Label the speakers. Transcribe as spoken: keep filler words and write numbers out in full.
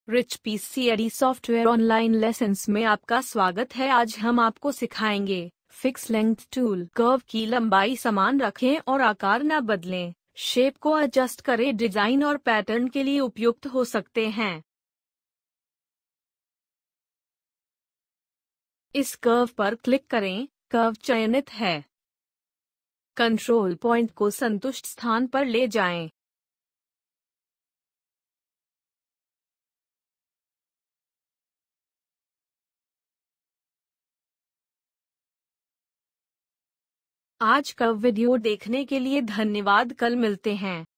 Speaker 1: रिचपीस C A D software online lessons में आपका स्वागत है। आज हम आपको सिखाएंगे फिक्स लेंथ टूल। कर्व की लंबाई समान रखें और आकार न बदलें। शेप को एडजस्ट करें, डिजाइन और पैटर्न के लिए उपयुक्त हो सकते हैं। इस कर्व पर क्लिक करें, कर्व चयनित है। कंट्रोल पॉइंट को संतुष्ट स्थान पर ले जाएं। आज का वीडियो देखने के लिए धन्यवाद। कल मिलते हैं।